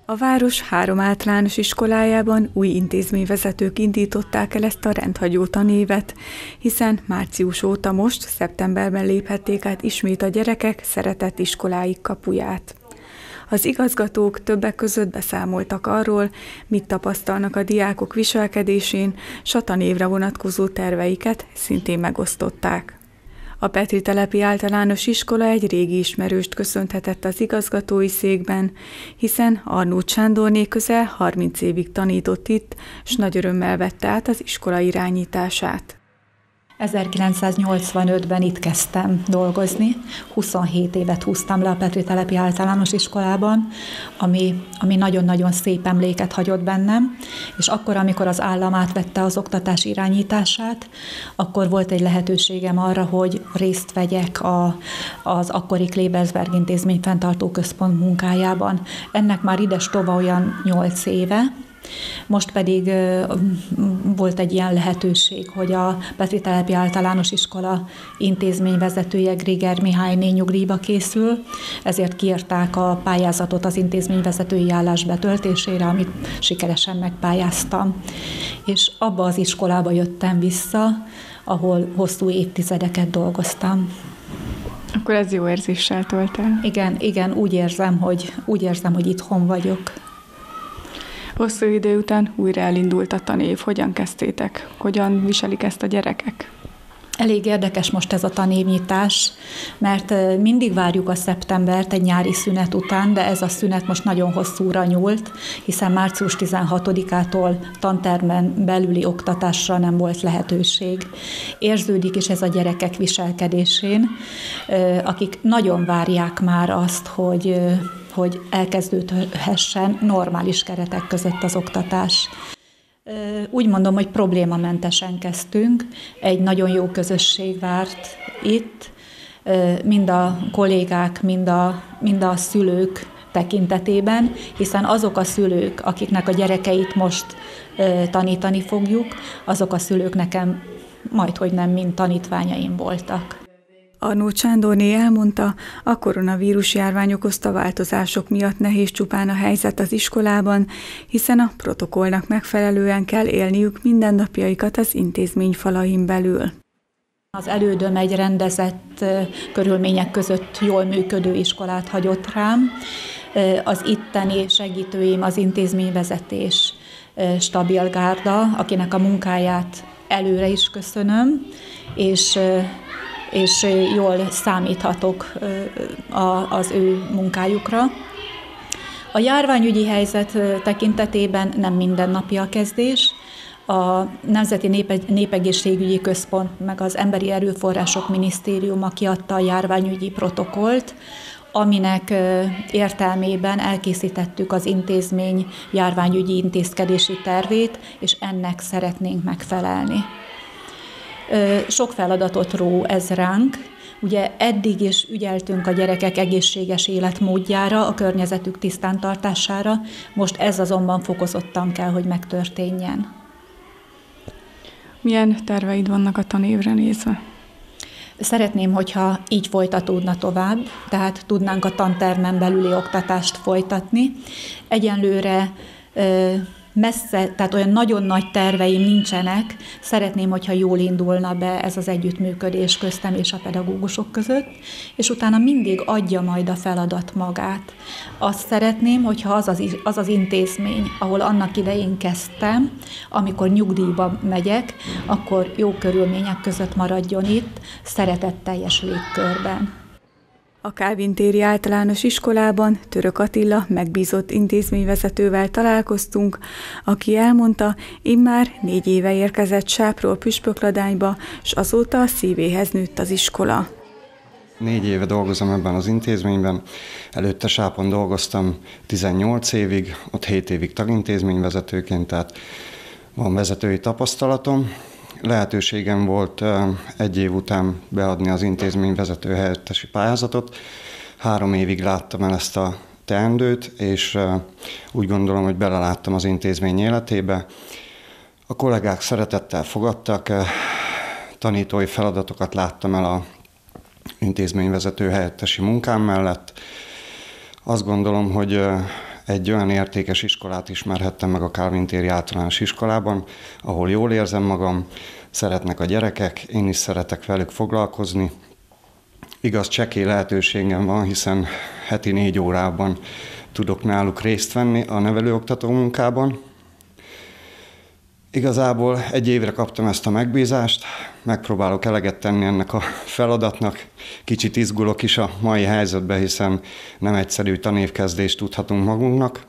A város 3 általános iskolájában új intézményvezetők indították el ezt a rendhagyó tanévet, hiszen március óta most, szeptemberben léphették át ismét a gyerekek szeretett iskoláik kapuját. Az igazgatók többek között beszámoltak arról, mit tapasztalnak a diákok viselkedésén, s a tanévre vonatkozó terveiket szintén megosztották. A Petri telepi általános iskola egy régi ismerőst köszönhetett az igazgatói székben, hiszen Arnót Sándorné közel 30 évig tanított itt, s nagy örömmel vette át az iskola irányítását. 1985-ben itt kezdtem dolgozni, 27 évet húztam le a Petri telepi általános iskolában, ami nagyon-nagyon szép emléket hagyott bennem, és akkor, amikor az állam átvette az oktatás irányítását, akkor volt egy lehetőségem arra, hogy részt vegyek az akkori Klebersberg intézmény fenntartó központ munkájában. Ennek már ides-tova olyan 8 éve. Most pedig volt egy ilyen lehetőség, hogy a Petri telepi általános iskola intézményvezetője Griger Mihályné nyugdíjba készül, ezért kiírták a pályázatot az intézményvezetői állás betöltésére, amit sikeresen megpályáztam. És abba az iskolába jöttem vissza, ahol hosszú évtizedeket dolgoztam. Akkor ez jó érzéssel tölt el? Igen, úgy érzem, hogy itthon vagyok. Hosszú idő után újra elindult a tanév. Hogyan kezdtétek? Hogyan viselik ezt a gyerekek? Elég érdekes most ez a tanévnyitás, mert mindig várjuk a szeptembert egy nyári szünet után, de ez a szünet most nagyon hosszúra nyúlt, hiszen március 16-ától tantermen belüli oktatásra nem volt lehetőség. Érződik is ez a gyerekek viselkedésén, akik nagyon várják már azt, hogy elkezdődhessen normális keretek között az oktatás. Úgy mondom, hogy problémamentesen kezdtünk, egy nagyon jó közösség várt itt, mind a kollégák, mind a szülők tekintetében, hiszen azok a szülők, akiknek a gyerekeit most tanítani fogjuk, azok a szülők nekem majdhogy nem mind tanítványaim voltak. Arnót Sándorné elmondta, a koronavírus járvány okozta változások miatt nehéz csupán a helyzet az iskolában, hiszen a protokollnak megfelelően kell élniük mindennapjaikat az intézmény falain belül. Az elődöm egy rendezett körülmények között jól működő iskolát hagyott rám. Az itteni segítőim az intézményvezetés stabil gárda, akinek a munkáját előre is köszönöm, és jól számíthatok az ő munkájukra. A járványügyi helyzet tekintetében nem mindennapi a kezdés. A Nemzeti Népegészségügyi Központ meg az Emberi Erőforrások Minisztériuma kiadta a járványügyi protokollt, aminek értelmében elkészítettük az intézmény járványügyi intézkedési tervét, és ennek szeretnénk megfelelni. Sok feladatot ró ez ránk. Ugye eddig is ügyeltünk a gyerekek egészséges életmódjára, a környezetük tisztántartására, most ez azonban fokozottan kell, hogy megtörténjen. Milyen terveid vannak a tanévre nézve? Szeretném, hogyha így folytatódna tovább, tehát tudnánk a tantermen belüli oktatást folytatni. Egyenlőre messze, tehát olyan nagyon nagy terveim nincsenek, szeretném, hogyha jól indulna be ez az együttműködés köztem és a pedagógusok között, és utána mindig adja majd a feladat magát. Azt szeretném, hogyha az az intézmény, ahol annak idején kezdtem, amikor nyugdíjba megyek, akkor jó körülmények között maradjon itt, szeretetteljes légkörben. A Kálvin téri általános iskolában Török Attila megbízott intézményvezetővel találkoztunk, aki elmondta, immár 4 éve érkezett Sápról Püspökladányba, s azóta a szívéhez nőtt az iskola. 4 éve dolgozom ebben az intézményben, előtte Sápon dolgoztam 18 évig, ott 7 évig tagintézményvezetőként, tehát van vezetői tapasztalatom. Lehetőségem volt 1 év után beadni az intézményvezető helyettesi pályázatot. 3 évig láttam el ezt a teendőt, és úgy gondolom, hogy beleláttam az intézmény életébe. A kollégák szeretettel fogadtak, tanítói feladatokat láttam el az intézményvezető helyettesi munkám mellett. Azt gondolom, hogy egy olyan értékes iskolát ismerhettem meg a Kálvin téri általános iskolában, ahol jól érzem magam, szeretnek a gyerekek, én is szeretek velük foglalkozni. Igaz, csekély lehetőségem van, hiszen heti 4 órában tudok náluk részt venni a nevelőoktató munkában. Igazából 1 évre kaptam ezt a megbízást, megpróbálok eleget tenni ennek a feladatnak. Kicsit izgulok is a mai helyzetben, hiszen nem egyszerű tanévkezdést tudhatunk magunknak,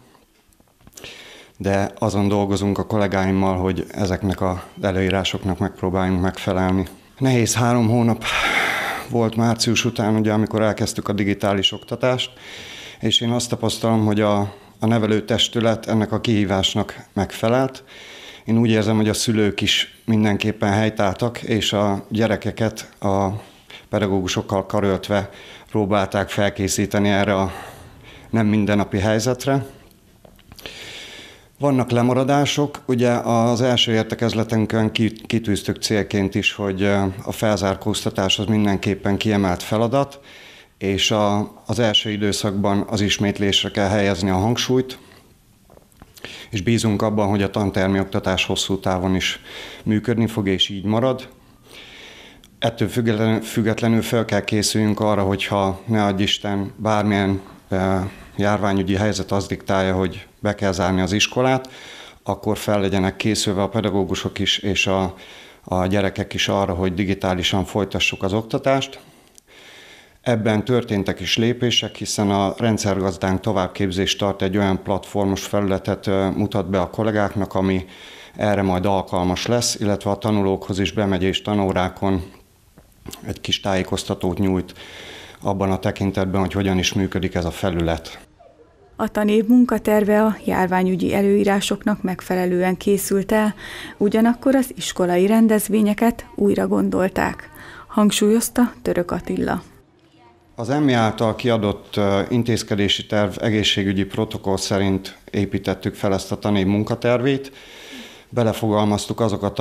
de azon dolgozunk a kollégáimmal, hogy ezeknek az előírásoknak megpróbáljunk megfelelni. Nehéz 3 hónap volt március után, ugye, amikor elkezdtük a digitális oktatást, és én azt tapasztalom, hogy a nevelőtestület ennek a kihívásnak megfelelt. Én úgy érzem, hogy a szülők is mindenképpen helytáltak, és a gyerekeket a pedagógusokkal karöltve próbálták felkészíteni erre a nem mindennapi helyzetre. Vannak lemaradások, ugye az első értekezletünkön kitűztük célként is, hogy a felzárkóztatás az mindenképpen kiemelt feladat, és az első időszakban az ismétlésre kell helyezni a hangsúlyt, és bízunk abban, hogy a tantermi oktatás hosszú távon is működni fog, és így marad. Ettől függetlenül fel kell készüljünk arra, hogyha ne adj Isten bármilyen járványügyi helyzet azt diktálja, hogy be kell zárni az iskolát, akkor fel legyenek készülve a pedagógusok is és a gyerekek is arra, hogy digitálisan folytassuk az oktatást. Ebben történtek is lépések, hiszen a rendszergazdánk továbbképzést tart, egy olyan platformos felületet mutat be a kollégáknak, ami erre majd alkalmas lesz, illetve a tanulókhoz is bemegy és tanórákon egy kis tájékoztatót nyújt abban a tekintetben, hogy hogyan is működik ez a felület. A tanév munkaterve a járványügyi előírásoknak megfelelően készült el, ugyanakkor az iskolai rendezvényeket újra gondolták, hangsúlyozta Török Attila. Az EMMI által kiadott intézkedési terv egészségügyi protokoll szerint építettük fel ezt a tanév munkatervét. Belefogalmaztuk azokat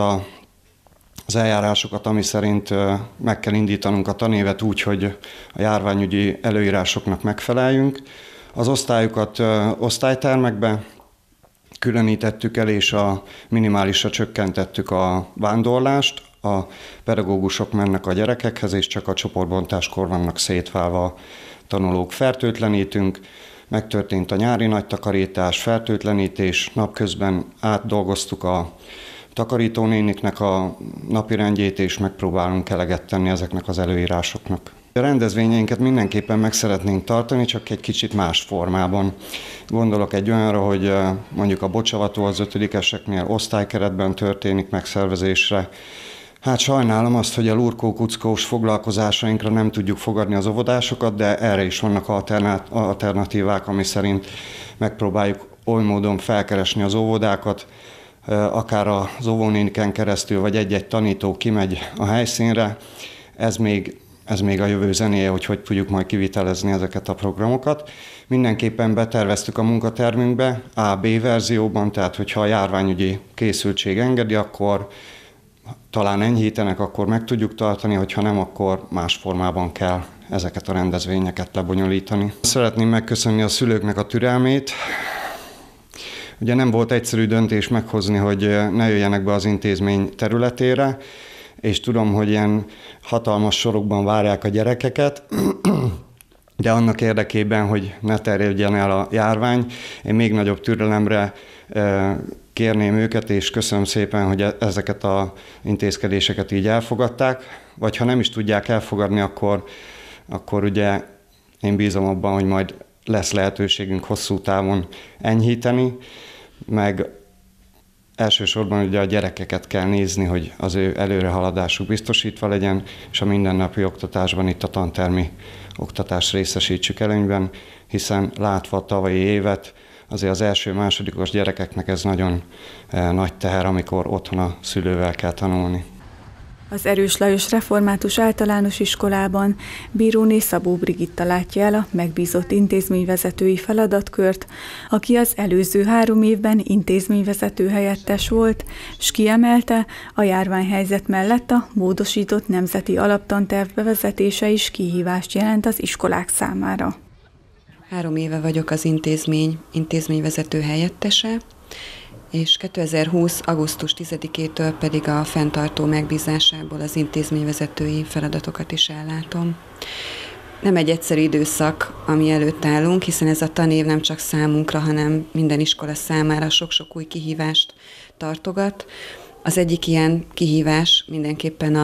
az eljárásokat, ami szerint meg kell indítanunk a tanévet úgy, hogy a járványügyi előírásoknak megfeleljünk. Az osztályokat osztálytermekbe különítettük el, és minimálisra csökkentettük a vándorlást. A pedagógusok mennek a gyerekekhez, és csak a csoportbontáskor vannak szétválva a tanulók. Fertőtlenítünk, megtörtént a nyári nagy takarítás, fertőtlenítés, napközben átdolgoztuk a takarítónéniknek a napirendjét, és megpróbálunk eleget tenni ezeknek az előírásoknak. A rendezvényeinket mindenképpen meg szeretnénk tartani, csak egy kicsit más formában. Gondolok egy olyanra, hogy mondjuk a bocsavató az 5-eseknél osztálykeretben történik megszervezésre. Hát sajnálom azt, hogy a lurkó-kuckós foglalkozásainkra nem tudjuk fogadni az óvodásokat, de erre is vannak alternatívák, ami szerint megpróbáljuk oly módon felkeresni az óvodákat, akár az óvónéniken keresztül, vagy egy-egy tanító kimegy a helyszínre. Ez még a jövő zenéje, hogy tudjuk majd kivitelezni ezeket a programokat. Mindenképpen beterveztük a munkatermünkbe, A-B verzióban, tehát hogyha a járványügyi készültség engedi, akkor talán enyhítenek, akkor meg tudjuk tartani, hogyha nem, akkor más formában kell ezeket a rendezvényeket lebonyolítani. Szeretném megköszönni a szülőknek a türelmét. Ugye nem volt egyszerű döntés meghozni, hogy ne jöjjenek be az intézmény területére, és tudom, hogy ilyen hatalmas sorokban várják a gyerekeket, de annak érdekében, hogy ne terjedjen el a járvány, én még nagyobb türelemre kérném őket, és köszönöm szépen, hogy ezeket az intézkedéseket így elfogadták, vagy ha nem is tudják elfogadni, akkor ugye én bízom abban, hogy majd lesz lehetőségünk hosszú távon enyhíteni, meg elsősorban ugye a gyerekeket kell nézni, hogy az ő előrehaladásuk biztosítva legyen, és a mindennapi oktatásban itt a tantermi oktatást részesítsük előnyben, hiszen látva a tavalyi évet, azért az első-másodikos gyerekeknek ez nagyon nagy teher, amikor otthon a szülővel kell tanulni. Az Erős Lajos Református Általános Iskolában bíróné Szabó Brigitta látja el a megbízott intézményvezetői feladatkört, aki az előző 3 évben intézményvezető helyettes volt, s kiemelte, a járványhelyzet mellett a módosított nemzeti alaptanterv bevezetése is kihívást jelent az iskolák számára. 3 éve vagyok az intézményvezető helyettese, és 2020. augusztus 10-től pedig a fenntartó megbízásából az intézményvezetői feladatokat is ellátom. Nem egy egyszerű időszak, ami előtt állunk, hiszen ez a tanév nem csak számunkra, hanem minden iskola számára sok-sok új kihívást tartogat. Az egyik ilyen kihívás mindenképpen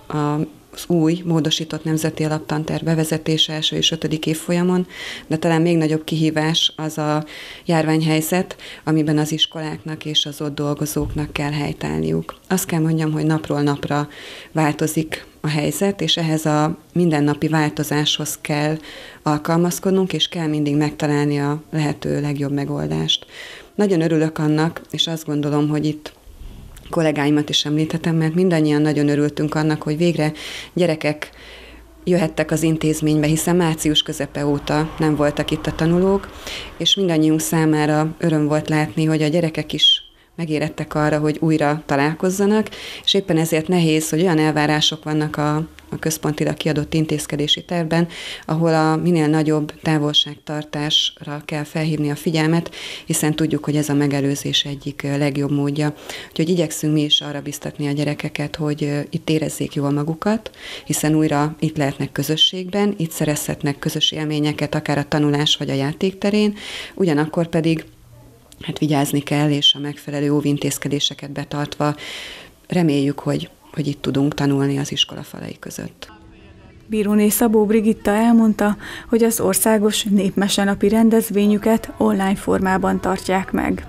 az új, módosított nemzeti alaptanterv bevezetése első és 5. évfolyamon, de talán még nagyobb kihívás az a járványhelyzet, amiben az iskoláknak és az ott dolgozóknak kell helytállniuk. Azt kell mondjam, hogy napról napra változik a helyzet, és ehhez a mindennapi változáshoz kell alkalmazkodnunk, és kell mindig megtalálni a lehető legjobb megoldást. Nagyon örülök annak, és azt gondolom, hogy itt kollégáimat is említhetem, mert mindannyian nagyon örültünk annak, hogy végre gyerekek jöhettek az intézménybe, hiszen március közepe óta nem voltak itt a tanulók, és mindannyiunk számára öröm volt látni, hogy a gyerekek is megérettek arra, hogy újra találkozzanak, és éppen ezért nehéz, hogy olyan elvárások vannak a központilag kiadott intézkedési tervben, ahol a minél nagyobb távolságtartásra kell felhívni a figyelmet, hiszen tudjuk, hogy ez a megelőzés egyik legjobb módja. Úgyhogy igyekszünk mi is arra biztatni a gyerekeket, hogy itt érezzék jól magukat, hiszen újra itt lehetnek közösségben, itt szerezhetnek közös élményeket, akár a tanulás vagy a játék terén, ugyanakkor pedig vigyázni kell, és a megfelelő óvintézkedéseket betartva reméljük, hogy itt tudunk tanulni az iskola falai között. Bíróné Szabó Brigitta elmondta, hogy az országos népmesenapi rendezvényüket online formában tartják meg.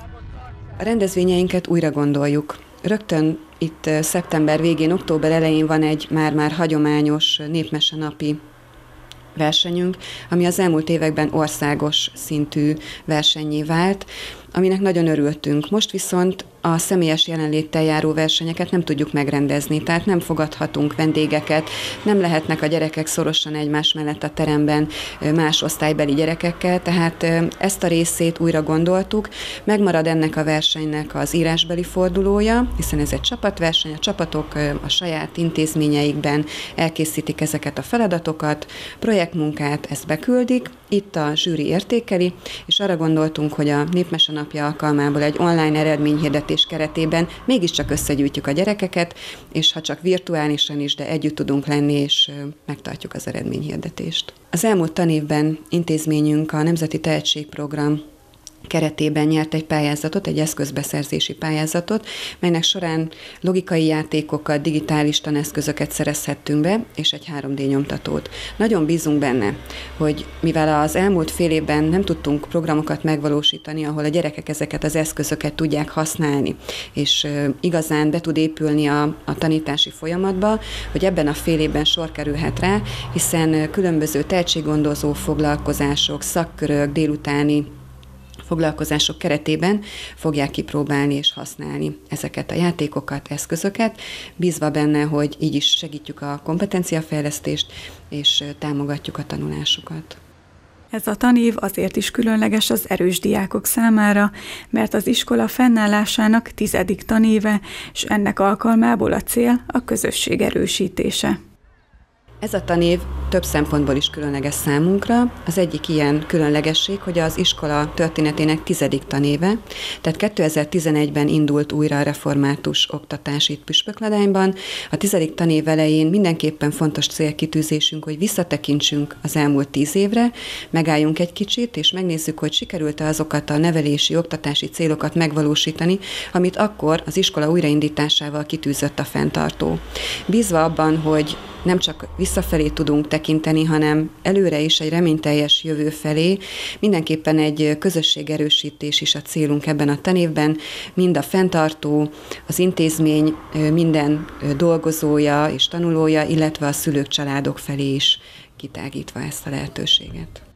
A rendezvényeinket újra gondoljuk. Rögtön itt szeptember végén, október elején van egy már hagyományos népmesenapi versenyünk, ami az elmúlt években országos szintű versennyé vált, aminek nagyon örültünk. Most viszont a személyes jelenléttel járó versenyeket nem tudjuk megrendezni, tehát nem fogadhatunk vendégeket, nem lehetnek a gyerekek szorosan egymás mellett a teremben más osztálybeli gyerekekkel, tehát ezt a részét újra gondoltuk. Megmarad ennek a versenynek az írásbeli fordulója, hiszen ez egy csapatverseny, a csapatok a saját intézményeikben elkészítik ezeket a feladatokat, projektmunkát ezt beküldik, itt a zsűri értékeli, és arra gondoltunk, hogy a Népmese napja alkalmából egy online eredményhirdetés keretében mégiscsak összegyűjtjük a gyerekeket, és ha csak virtuálisan is, de együtt tudunk lenni, és megtartjuk az eredményhirdetést. Az elmúlt tanévben intézményünk a Nemzeti Tehetségprogram keretében nyert egy pályázatot, egy eszközbeszerzési pályázatot, melynek során logikai játékokat, digitális taneszközöket szerezhettünk be, és egy 3D nyomtatót. Nagyon bízunk benne, hogy mivel az elmúlt fél évben nem tudtunk programokat megvalósítani, ahol a gyerekek ezeket az eszközöket tudják használni, és igazán be tud épülni a tanítási folyamatba, hogy ebben a fél évben sor kerülhet rá, hiszen különböző tehetséggondozó foglalkozások, szakkörök, délutáni foglalkozások keretében fogják kipróbálni és használni ezeket a játékokat, eszközöket, bízva benne, hogy így is segítjük a kompetenciafejlesztést és támogatjuk a tanulásukat. Ez a tanév azért is különleges az erős diákok számára, mert az iskola fennállásának 10. tanéve, és ennek alkalmából a cél a közösség erősítése. Ez a tanév több szempontból is különleges számunkra. Az egyik ilyen különlegesség, hogy az iskola történetének 10. tanéve, tehát 2011-ben indult újra a református oktatás itt Püspökladányban. A 10. tanév elején mindenképpen fontos célkitűzésünk, hogy visszatekintsünk az elmúlt 10 évre, megálljunk egy kicsit, és megnézzük, hogy sikerült-e azokat a nevelési, oktatási célokat megvalósítani, amit akkor az iskola újraindításával kitűzött a fenntartó. Bízva abban, hogy nem csak visszafelé tudunk tekinteni, hanem előre is egy reményteljes jövő felé. Mindenképpen egy közösségerősítés is a célunk ebben a tanévben, mind a fenntartó, az intézmény minden dolgozója és tanulója, illetve a szülők, családok felé is kitágítva ezt a lehetőséget.